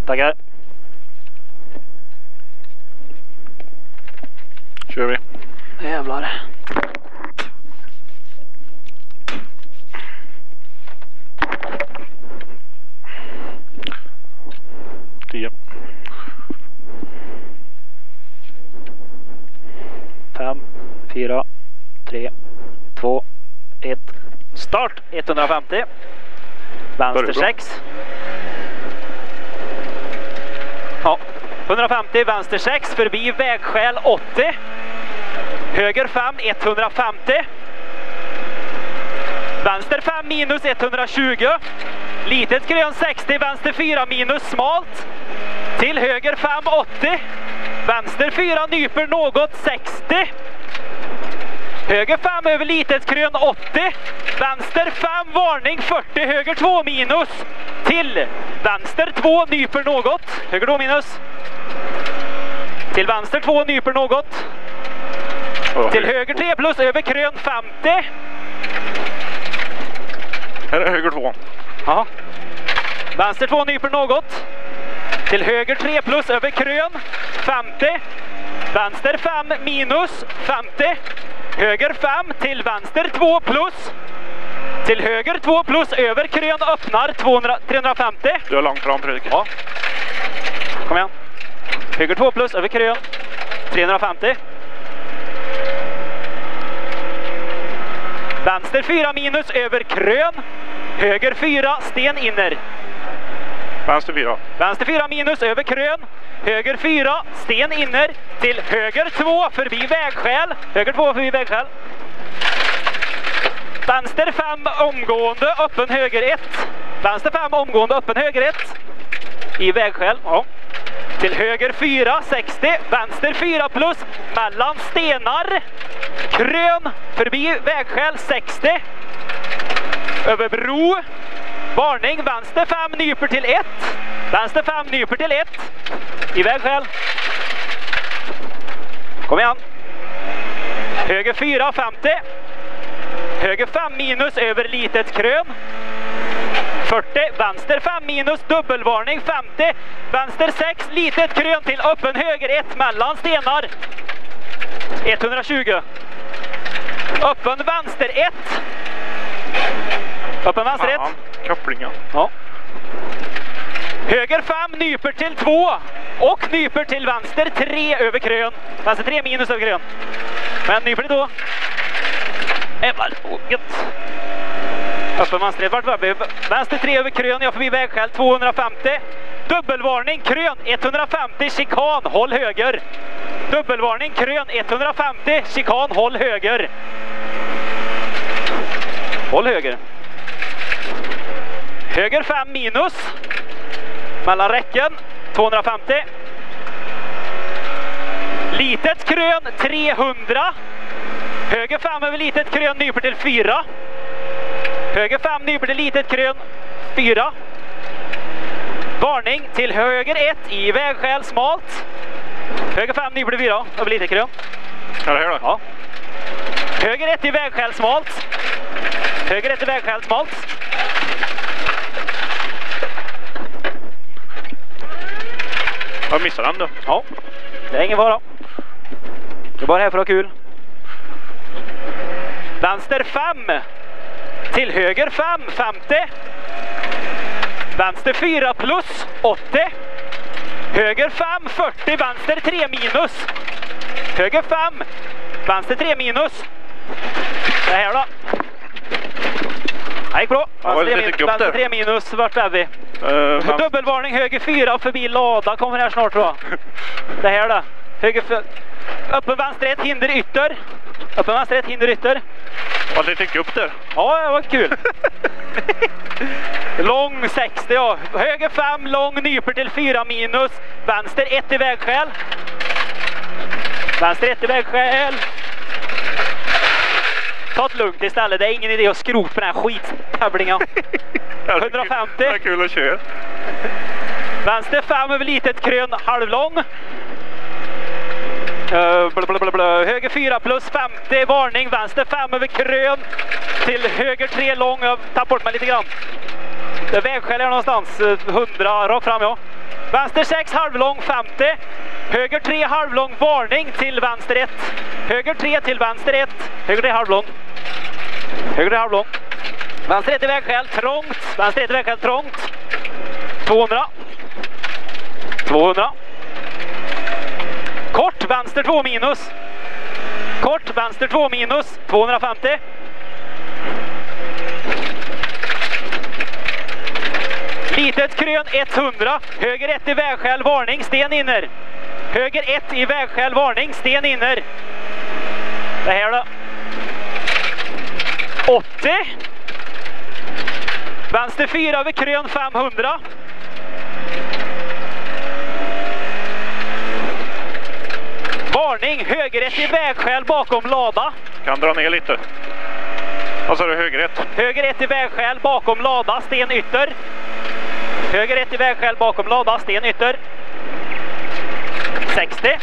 Tackar. Kör vi. Jävlar. Tio. 5, 4, 3, 2, 1. Start! 150. Vänster 6. Ja, 150, vänster 6, förbi vägskäl 80. Höger 5, 150. Vänster 5 minus 120. Litet grön 60, vänster 4 minus smalt. Till höger 5, 80. Vänster 4 nyper något 60. Höger 5 över litet grön 80. Vänster 5 varning 40. Höger 2 minus. Till vänster 2 nyper något. Höger 2 minus. Till vänster 2 nyper något. Till höger 3 plus över grön 50. Här är höger 2. Ja. Vänster 2 nyper något. Till höger 3 plus över grön 50. Vänster 5 minus 50. Höger 5 till vänster 2 plus. Till höger 2 plus över krön öppnar 350. Du har långt fram, Fredrik. Ja. Kom igen. Höger 2 plus över krön 350. Vänster 4 minus över krön. Höger 4 sten inner. Vänster 4. Vänster 4 minus över krön. Höger 4 sten inner. Till höger 2 förbi vägskäl. Höger 2 förbi vägskäl. Vänster 5 omgående öppen höger 1. Vänster 5 omgående öppen höger 1. I vägskäl. Ja. Till höger 4 60. Vänster 4 plus mellan stenar. Krön förbi vägskäl 60. Över bro. Varning, vänster 5 nyper till 1. Vänster 5 nyper till 1. I vägskäl. Kom igen. Höger 4 50. Höger 5 minus över litet krön. 40. Vänster 5 minus dubbelvarning 50. Vänster 6 litet krön till öppen höger 1 mellan stenar. 120. Öppen vänster 1. Öppen vänster 1. Kopplingen. Ja. Höger 5 nyper till 2 och nyper till vänster 3 över krön. Vänster 3 minus över krön. Men nyper till 2. Jävlar. Gött. Öppen vänster 1. Vart var vi? Vänster 3 över krön. Jag förbi vägskäl 250. Dubbelvarning krön 150. Chikan. Håll höger. Dubbelvarning krön 150. Chikan. Håll höger. Håll höger. Höger 5 minus. Mellan räcken 250. Litet krön 300. Höger 5 över litet krön nyper till 4. Höger 5 nyper till litet krön 4. Varning till höger 1 i vägskäl smalt. Höger 5 nyper till 4 över litet krön. Är det här då? Ja. Höger 1 i vägskäl smalt. Höger 1 i vägskäl smalt. Jag missade den då. Ja, det är ingen fara. Det är bara här för att ha kul. Vänster 5. Till höger 5, 50. Vänster 4 plus 80. Höger 5, 40. Vänster 3 minus. Höger 5. Vänster 3 minus. Det här då. Det gick bra. Vänster 3 minus. Vart är vi? Dubbelvarning höger 4 förbi lada. Kommer här snart tror jag. Det här då. Höger 4. Öppen vänster 1 hinder ytter. Öppen vänster 1 hinder ytter. Vad lite gupp där. Ja, det var kul. Lång 60 ja. Höger 5 lång nyper till 4 minus. Vänster 1 i vägskäl. Vänster 1 i vägskäl. Ta det lugnt istället. Det är ingen idé att skrota på den här skittävlingen. 150. Det är kul att köra. Vänster 5 över litet krön halvlång. Höger 4 plus 50. Varning. Vänster 5 över krön. Till höger 3 lång. Tapp bort mig lite grann. Det är vägskäl här någonstans. 100 rakt fram, ja. Vänster 6 halvlång 50. Höger 3 halvlång varning till vänster 1. Höger 3 till vänster 1. Höger 3 halvlång. Höger 3 halvlång. Vänster 1 i vägskäl trångt. Vänster 1 i vägskäl trångt. 200. 200. Kort vänster 2 minus. Kort vänster 2 minus. 250. Litet krön 100. Höger 1 i vägskäl varning. Sten inner. Höger 1 i vägskäl varning. Sten inner. Det här då. 80. Vänster 4 över krön 500. Varning, höger 1 i vägskäl bakom lada. Kan dra ner lite. Vad sa du, höger 1? Höger 1 i vägskäl bakom lada, sten ytter. Höger 1 i vägskäl bakom lada, sten ytter. 60.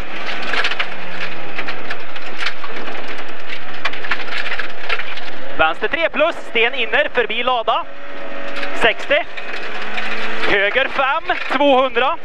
Vänster 3 plus, sten inner förbi lada. 60. Höger 5, 200.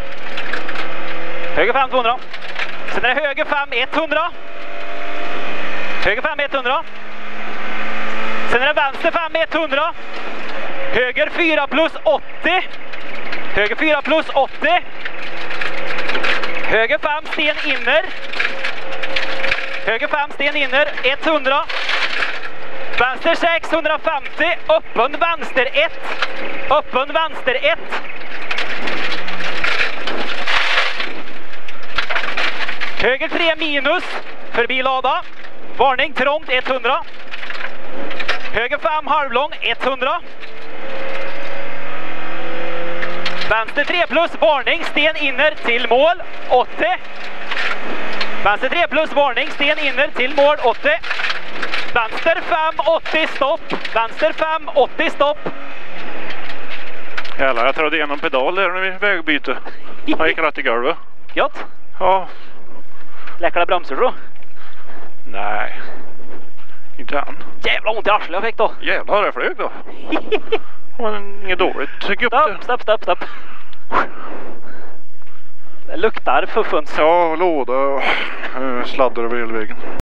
Höger 5, 200. Sen är det höger 5, 100. Höger 5, 100. Sen är det vänster 5, 100. Höger 4 plus 80. Höger 4 plus 80. Höger 5, sten inner. Höger 5, sten inner. 100. Vänster 6, 150. Öppen vänster 1. Öppen vänster 1. Höger 3 minus. Förbi lada. Varning trångt 100. Höger 5 halvlång 100. Vänster 3 plus varning sten inner till mål 80. Vänster 3 plus varning sten inner till mål 80. Vänster 5 80 stopp. Vänster 5 80 stopp. Jävlar, jag trodde igenom pedal där när vi vägbyte. Han gick rätt i golvet. Gött. Ja. Läckade bromsar då? Nej. Inte än. Jävla ont i arslet jag fick då. Jävlar, jag flög då. Men inget dåligt. Tycker upp det. Stopp. Det luktar fuffens. Ja, låda och sladdar över elvägen.